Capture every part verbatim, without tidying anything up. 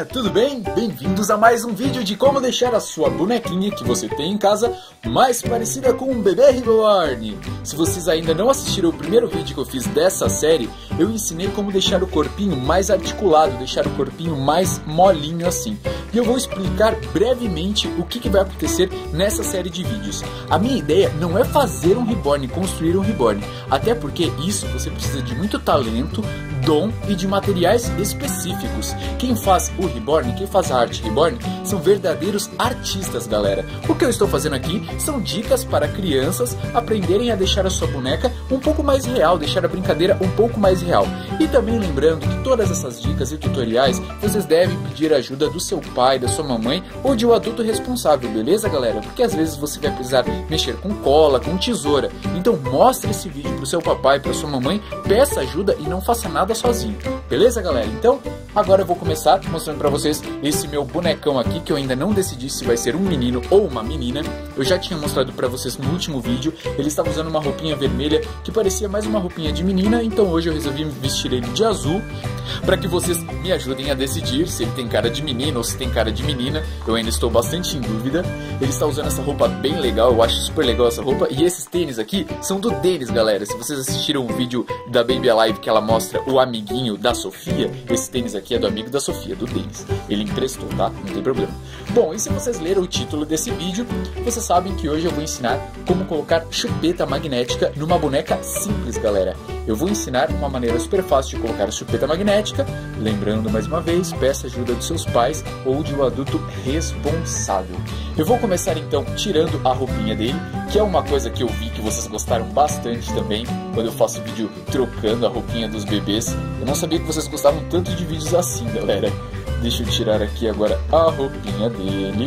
galerinha, tudo bem? Bem-vindos a mais um vídeo de como deixar a sua bonequinha que você tem em casa mais parecida com um bebê reborn. Se vocês ainda não assistiram o primeiro vídeo que eu fiz dessa série, eu ensinei como deixar o corpinho mais articulado, deixar o corpinho mais molinho assim. E eu vou explicar brevemente o que, que vai acontecer nessa série de vídeos. A minha ideia não é fazer um reborn, construir um reborn, até porque isso você precisa de muito talento, dom e de materiais específicos. Quem faz o reborn, quem faz a arte reborn, são verdadeiros artistas, galera. O que eu estou fazendo aqui são dicas para crianças aprenderem a deixar a sua boneca um pouco mais real, deixar a brincadeira um pouco mais real. E também lembrando que todas essas dicas e tutoriais vocês devem pedir a ajuda do seu pai, da sua mamãe ou de um adulto responsável, beleza, galera? Porque às vezes você vai precisar mexer com cola, com tesoura. Então mostre esse vídeo pro seu papai, pra sua mamãe, peça ajuda e não faça nada sozinho, beleza, galera? Então, agora eu vou começar mostrando pra vocês esse meu bonecão aqui, que eu ainda não decidi se vai ser um menino ou uma menina. Eu já tinha mostrado pra vocês no último vídeo, ele estava usando uma roupinha vermelha que parecia mais uma roupinha de menina, então hoje eu resolvi vestir ele de azul, para que vocês me ajudem a decidir se ele tem cara de menino ou se tem cara de menina. Eu ainda estou bastante em dúvida. Ele está usando essa roupa bem legal, eu acho super legal essa roupa. E esses tênis aqui são do Denis, galera. Se vocês assistiram o vídeo da Baby Alive que ela mostra o amiguinho da Sofia, esse tênis aqui é do amigo da Sofia, do Denis. Ele emprestou, tá? Não tem problema. Bom, e se vocês leram o título desse vídeo, vocês sabem que hoje eu vou ensinar como colocar chupeta magnética numa boneca simples, galera. Eu vou ensinar uma maneira super fácil de colocar a chupeta magnética. Lembrando mais uma vez, peça ajuda dos seus pais ou de um adulto responsável. Eu vou começar então tirando a roupinha dele, que é uma coisa que eu vi que vocês gostaram bastante também, quando eu faço vídeo trocando a roupinha dos bebês. Eu não sabia que vocês gostavam tanto de vídeos assim, galera. Deixa eu tirar aqui agora a roupinha dele.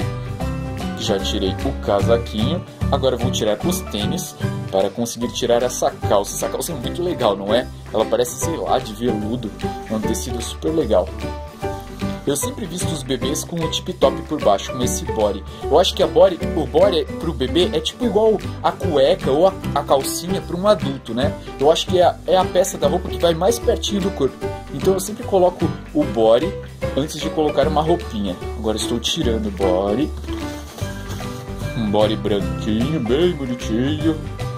Já tirei o casaquinho. Agora eu vou tirar os tênis para conseguir tirar essa calça. Essa calça é muito legal, não é? Ela parece, sei lá, de veludo. É um tecido super legal. Eu sempre visto os bebês com o tip top por baixo, com esse body. Eu acho que a body, o body pro bebê é tipo igual a cueca ou a, a calcinha para um adulto, né? Eu acho que é a, é a peça da roupa que vai mais pertinho do corpo. Então eu sempre coloco o body antes de colocar uma roupinha. Agora estou tirando o body. Um body branquinho, bem bonitinho.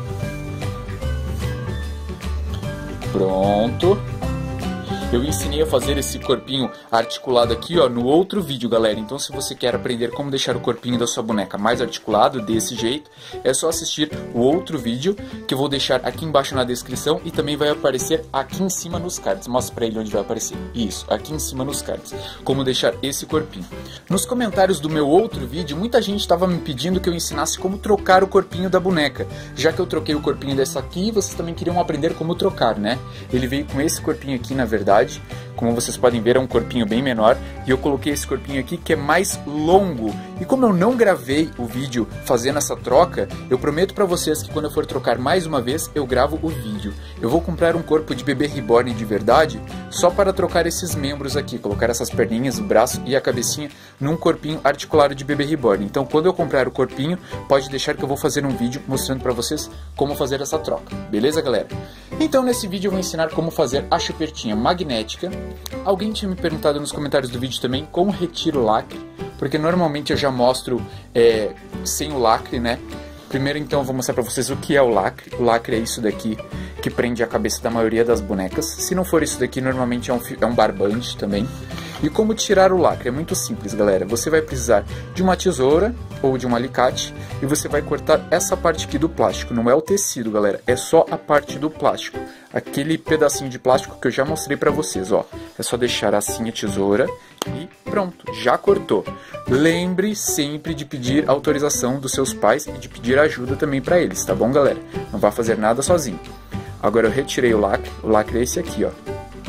Pronto. Eu ensinei a fazer esse corpinho articulado aqui, ó, no outro vídeo, galera. Então, se você quer aprender como deixar o corpinho da sua boneca mais articulado, desse jeito, é só assistir o outro vídeo, que eu vou deixar aqui embaixo na descrição e também vai aparecer aqui em cima nos cards. Mostra pra ele onde vai aparecer. Isso, aqui em cima nos cards. Como deixar esse corpinho. Nos comentários do meu outro vídeo, muita gente estava me pedindo que eu ensinasse como trocar o corpinho da boneca. Já que eu troquei o corpinho dessa aqui, vocês também queriam aprender como trocar, né? Ele veio com esse corpinho aqui, na verdade. Como vocês podem ver, é um corpinho bem menor. E eu coloquei esse corpinho aqui que é mais longo. E como eu não gravei o vídeo fazendo essa troca, eu prometo pra vocês que quando eu for trocar mais uma vez, eu gravo o vídeo. Eu vou comprar um corpo de bebê reborn de verdade, só para trocar esses membros aqui. Colocar essas perninhas, o braço e a cabecinha num corpinho articulado de bebê reborn. Então quando eu comprar o corpinho, pode deixar que eu vou fazer um vídeo mostrando pra vocês como fazer essa troca. Beleza, galera? Então nesse vídeo eu vou ensinar como fazer a chupetinha magnética. Alguém tinha me perguntado nos comentários do vídeo também como retiro o lacre, porque normalmente eu já mostro é, sem o lacre, né? Primeiro então eu vou mostrar pra vocês o que é o lacre. O lacre é isso daqui que prende a cabeça da maioria das bonecas. Se não for isso daqui, normalmente é um, é um barbante também. E como tirar o lacre? É muito simples, galera. Você vai precisar de uma tesoura ou de um alicate e você vai cortar essa parte aqui do plástico. Não é o tecido, galera. É só a parte do plástico. Aquele pedacinho de plástico que eu já mostrei pra vocês, ó. É só deixar assim a tesoura e pronto, já cortou. Lembre sempre de pedir autorização dos seus pais e de pedir ajuda também pra eles, tá bom, galera? Não vai fazer nada sozinho. Agora eu retirei o lacre. O lacre é esse aqui, ó.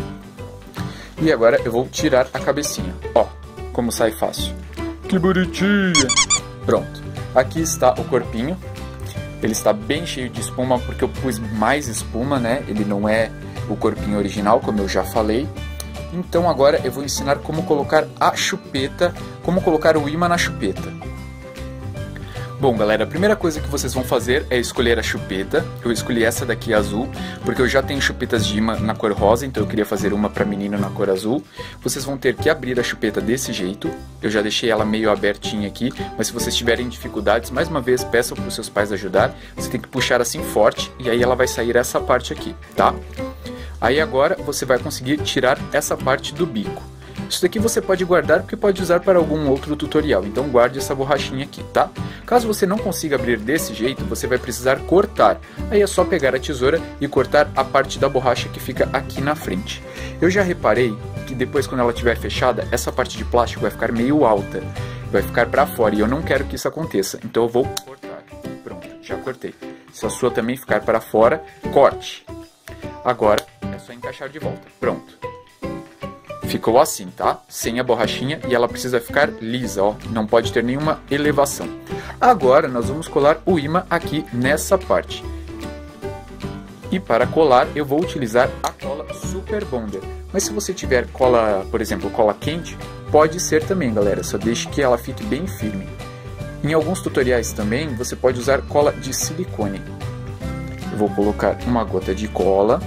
E agora eu vou tirar a cabecinha. Ó, como sai fácil. Que bonitinha! Pronto. Aqui está o corpinho. Ele está bem cheio de espuma porque eu pus mais espuma, né? Ele não é o corpinho original, como eu já falei. Então agora eu vou ensinar como colocar a chupeta, como colocar o imã na chupeta. Bom, galera, a primeira coisa que vocês vão fazer é escolher a chupeta. Eu escolhi essa daqui azul, porque eu já tenho chupetas de imã na cor rosa, então eu queria fazer uma para menino na cor azul. Vocês vão ter que abrir a chupeta desse jeito. Eu já deixei ela meio abertinha aqui, mas se vocês tiverem dificuldades, mais uma vez, peçam para os seus pais ajudar. Você tem que puxar assim forte e aí ela vai sair essa parte aqui, tá? Aí agora você vai conseguir tirar essa parte do bico. Isso daqui você pode guardar porque pode usar para algum outro tutorial, então guarde essa borrachinha aqui, tá? Caso você não consiga abrir desse jeito, você vai precisar cortar. Aí é só pegar a tesoura e cortar a parte da borracha que fica aqui na frente. Eu já reparei que depois, quando ela estiver fechada, essa parte de plástico vai ficar meio alta, vai ficar para fora e eu não quero que isso aconteça, então eu vou cortar. Pronto, já cortei. Se a sua também ficar para fora, corte. Agora é só encaixar de volta. Pronto. Ficou assim, tá? Sem a borrachinha e ela precisa ficar lisa, ó. Não pode ter nenhuma elevação. Agora nós vamos colar o imã aqui nessa parte. E para colar eu vou utilizar a cola Super Bonder. Mas se você tiver cola, por exemplo, cola quente, pode ser também, galera. Só deixe que ela fique bem firme. Em alguns tutoriais também você pode usar cola de silicone. Eu vou colocar uma gota de cola.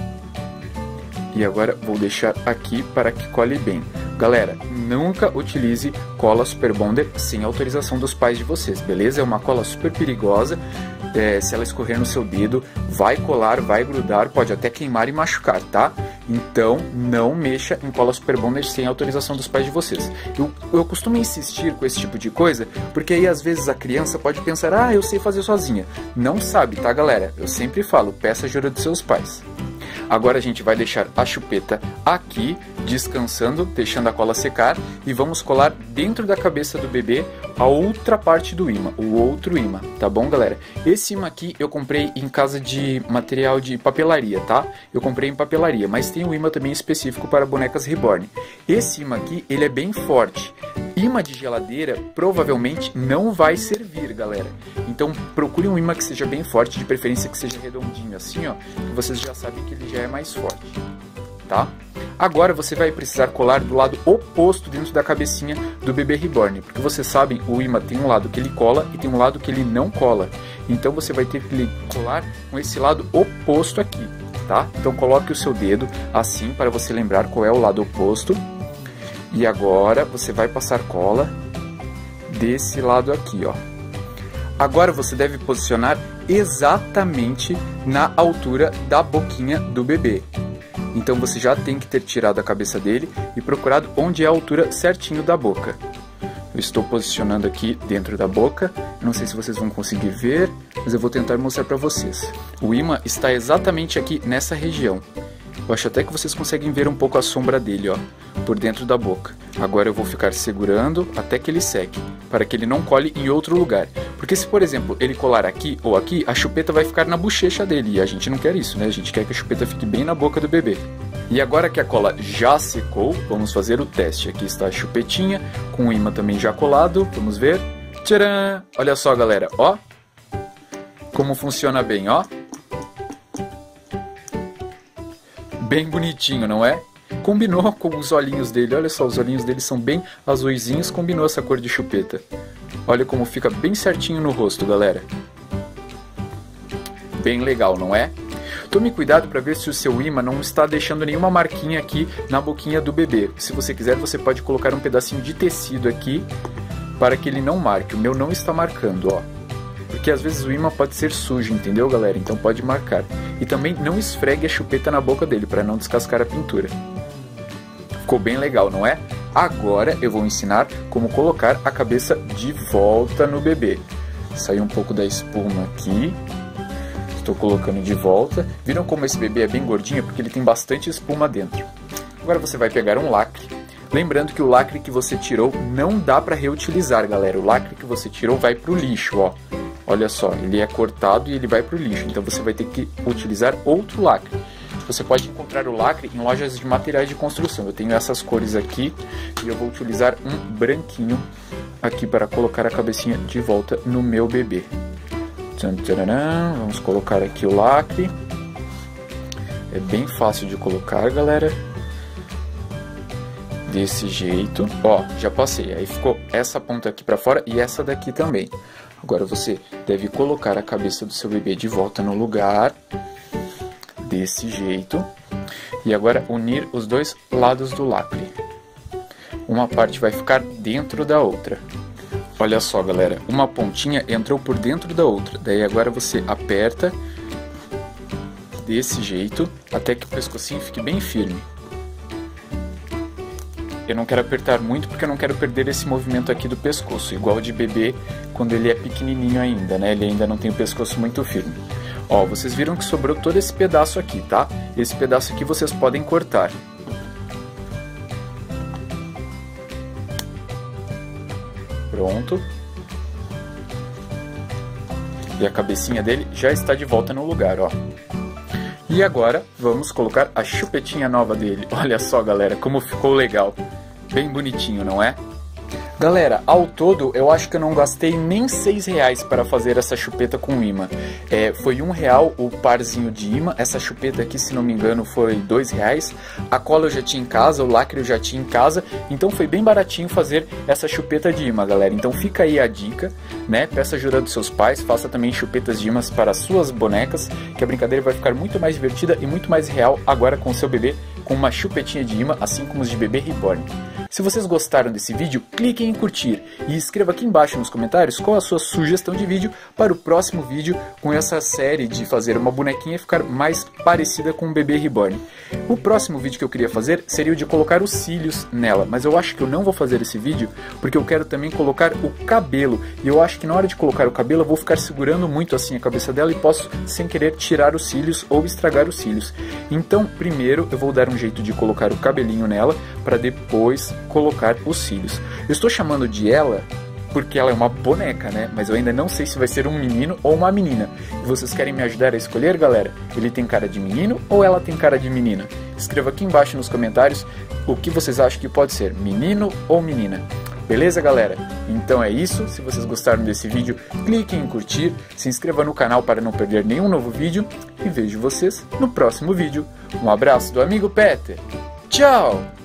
E agora vou deixar aqui para que cole bem. Galera, nunca utilize cola Super Bonder sem autorização dos pais de vocês, beleza? É uma cola super perigosa. É, se ela escorrer no seu dedo, vai colar, vai grudar, pode até queimar e machucar, tá? Então, não mexa em cola Super Bonder sem autorização dos pais de vocês. Eu, eu costumo insistir com esse tipo de coisa, porque aí às vezes a criança pode pensar, ah, eu sei fazer sozinha. Não sabe, tá, galera? Eu sempre falo, peça ajuda dos seus pais. Agora a gente vai deixar a chupeta aqui, descansando, deixando a cola secar. E vamos colar dentro da cabeça do bebê a outra parte do imã, o outro imã, tá bom, galera? Esse imã aqui eu comprei em casa de material de papelaria, tá? Eu comprei em papelaria, mas tem um imã também específico para bonecas reborn. Esse imã aqui, ele é bem forte. Imã de geladeira provavelmente não vai servir, galera. Então procure um imã que seja bem forte, de preferência que seja redondinho assim, ó, que vocês já sabem que ele já é mais forte, tá? Agora você vai precisar colar do lado oposto dentro da cabecinha do bebê reborn, porque vocês sabem, o imã tem um lado que ele cola e tem um lado que ele não cola. Então você vai ter que colar com esse lado oposto aqui, tá? Então coloque o seu dedo assim para você lembrar qual é o lado oposto. E agora você vai passar cola desse lado aqui, ó. Agora você deve posicionar exatamente na altura da boquinha do bebê. Então você já tem que ter tirado a cabeça dele e procurado onde é a altura certinho da boca. Eu estou posicionando aqui dentro da boca. Não sei se vocês vão conseguir ver, mas eu vou tentar mostrar para vocês. O imã está exatamente aqui nessa região. Eu acho até que vocês conseguem ver um pouco a sombra dele, ó, por dentro da boca. Agora eu vou ficar segurando até que ele seque, para que ele não cole em outro lugar. Porque se, por exemplo, ele colar aqui ou aqui, a chupeta vai ficar na bochecha dele. E a gente não quer isso, né? A gente quer que a chupeta fique bem na boca do bebê. E agora que a cola já secou, vamos fazer o teste. Aqui está a chupetinha, com o imã também já colado. Vamos ver. Tcharam! Olha só, galera, ó. Como funciona bem, ó. Bem bonitinho, não é? Combinou com os olhinhos dele. Olha só, os olhinhos dele são bem azuisinhos. Combinou essa cor de chupeta. Olha como fica bem certinho no rosto, galera. Bem legal, não é? Tome cuidado para ver se o seu imã não está deixando nenhuma marquinha aqui na boquinha do bebê. Se você quiser, você pode colocar um pedacinho de tecido aqui para que ele não marque. O meu não está marcando, ó. Porque às vezes o imã pode ser sujo, entendeu, galera? Então pode marcar. E também não esfregue a chupeta na boca dele para não descascar a pintura. Ficou bem legal, não é? Agora eu vou ensinar como colocar a cabeça de volta no bebê. Saiu um pouco da espuma aqui. Estou colocando de volta. Viram como esse bebê é bem gordinho? Porque ele tem bastante espuma dentro. Agora você vai pegar um lacre. Lembrando que o lacre que você tirou não dá para reutilizar, galera. O lacre que você tirou vai para o lixo, ó. Olha só, ele é cortado e ele vai para o lixo. Então você vai ter que utilizar outro lacre. Você pode encontrar o lacre em lojas de materiais de construção. Eu tenho essas cores aqui e eu vou utilizar um branquinho aqui para colocar a cabecinha de volta no meu bebê. Vamos colocar aqui o lacre. É bem fácil de colocar, galera. Desse jeito. Ó, já passei. Aí ficou essa ponta aqui para fora e essa daqui também. Agora você deve colocar a cabeça do seu bebê de volta no lugar, desse jeito. E agora unir os dois lados do lacre. Uma parte vai ficar dentro da outra. Olha só, galera, uma pontinha entrou por dentro da outra. Daí agora você aperta desse jeito até que o pescocinho fique bem firme. Eu não quero apertar muito porque eu não quero perder esse movimento aqui do pescoço, igual de bebê quando ele é pequenininho ainda, né? Ele ainda não tem o pescoço muito firme. Ó, vocês viram que sobrou todo esse pedaço aqui, tá? Esse pedaço aqui vocês podem cortar. Pronto. E a cabecinha dele já está de volta no lugar, ó. E agora vamos colocar a chupetinha nova dele. Olha só, galera, como ficou legal. Bem bonitinho, não é? Galera, ao todo eu acho que eu não gastei nem seis reais para fazer essa chupeta com imã. É, foi um real o parzinho de imã, essa chupeta aqui, se não me engano, foi dois reais. A cola eu já tinha em casa, o lacre eu já tinha em casa, então foi bem baratinho fazer essa chupeta de imã, galera. Então fica aí a dica, né? Peça ajuda dos seus pais, faça também chupetas de imãs para suas bonecas, que a brincadeira vai ficar muito mais divertida e muito mais real agora com o seu bebê, com uma chupetinha de imã, assim como os de bebê reborn. Se vocês gostaram desse vídeo, cliquem em curtir e escreva aqui embaixo nos comentários qual a sua sugestão de vídeo para o próximo vídeo com essa série de fazer uma bonequinha ficar mais parecida com um bebê reborn. O próximo vídeo que eu queria fazer seria o de colocar os cílios nela, mas eu acho que eu não vou fazer esse vídeo porque eu quero também colocar o cabelo, e eu acho que na hora de colocar o cabelo eu vou ficar segurando muito assim a cabeça dela e posso sem querer tirar os cílios ou estragar os cílios. Então primeiro eu vou dar um jeito de colocar o cabelinho nela para depois colocar os cílios. Eu estou chamando de ela porque ela é uma boneca, né? Mas eu ainda não sei se vai ser um menino ou uma menina. E vocês querem me ajudar a escolher, galera? Ele tem cara de menino ou ela tem cara de menina? Escreva aqui embaixo nos comentários o que vocês acham que pode ser, menino ou menina. Beleza, galera? Então é isso. Se vocês gostaram desse vídeo, cliquem em curtir, se inscreva no canal para não perder nenhum novo vídeo e vejo vocês no próximo vídeo. Um abraço do amigo Peter. Tchau!